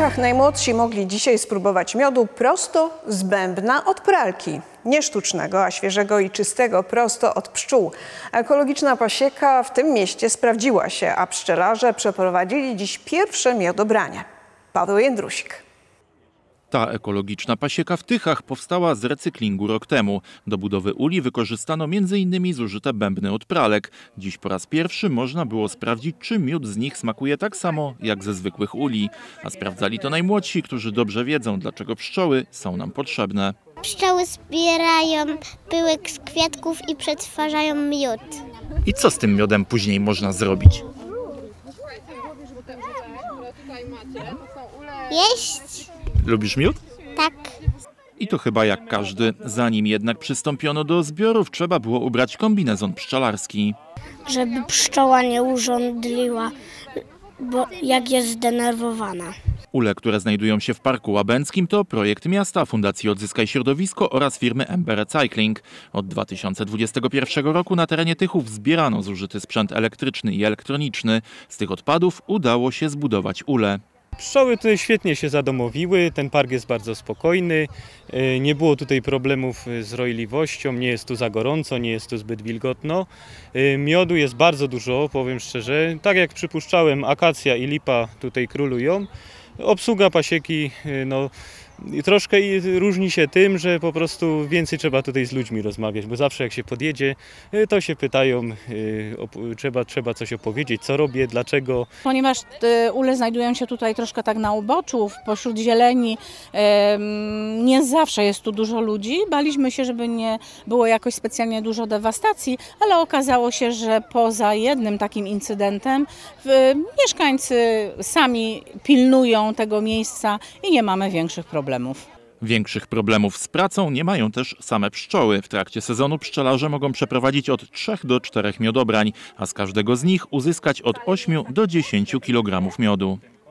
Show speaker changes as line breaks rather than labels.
Tychach najmłodsi mogli dzisiaj spróbować miodu prosto z bębna od pralki. Nie sztucznego, a świeżego i czystego prosto od pszczół. Ekologiczna pasieka w tym mieście sprawdziła się, a pszczelarze przeprowadzili dziś pierwsze miodobranie. Paweł Jędrusik.
Ta ekologiczna pasieka w Tychach powstała z recyklingu rok temu. Do budowy uli wykorzystano m.in. zużyte bębny od pralek. Dziś po raz pierwszy można było sprawdzić, czy miód z nich smakuje tak samo jak ze zwykłych uli. A sprawdzali to najmłodsi, którzy dobrze wiedzą, dlaczego pszczoły są nam potrzebne.
Pszczoły zbierają pyłek z kwiatków i przetwarzają miód.
I co z tym miodem później można zrobić?
Jeść?
Lubisz miód?
Tak.
I to chyba jak każdy. Zanim jednak przystąpiono do zbiorów, trzeba było ubrać kombinezon pszczelarski.
Żeby pszczoła nie urządliła, bo jak jest zdenerwowana.
Ule, które znajdują się w Parku Łabęckim, to projekt miasta, Fundacji Odzyskaj Środowisko oraz firmy MB Recycling. Od 2021 roku na terenie Tychów zbierano zużyty sprzęt elektryczny i elektroniczny. Z tych odpadów udało się zbudować ule.
Pszczoły tutaj świetnie się zadomowiły, ten park jest bardzo spokojny, nie było tutaj problemów z roiliwością, nie jest tu za gorąco, nie jest tu zbyt wilgotno. Miodu jest bardzo dużo, powiem szczerze, tak jak przypuszczałem, akacja i lipa tutaj królują. Obsługa pasieki troszkę różni się tym, że po prostu więcej trzeba tutaj z ludźmi rozmawiać, bo zawsze jak się podjedzie, to się pytają, trzeba coś opowiedzieć, co robię, dlaczego.
Ponieważ ule znajdują się tutaj troszkę tak na uboczu, pośród zieleni, nie zawsze jest tu dużo ludzi. Baliśmy się, żeby nie było jakoś specjalnie dużo dewastacji, ale okazało się, że poza jednym takim incydentem mieszkańcy sami pilnują tego miejsca i nie mamy większych problemów.
Większych problemów z pracą nie mają też same pszczoły. W trakcie sezonu pszczelarze mogą przeprowadzić od 3 do 4 miodobrań, a z każdego z nich uzyskać od 8 do 10 kg miodu.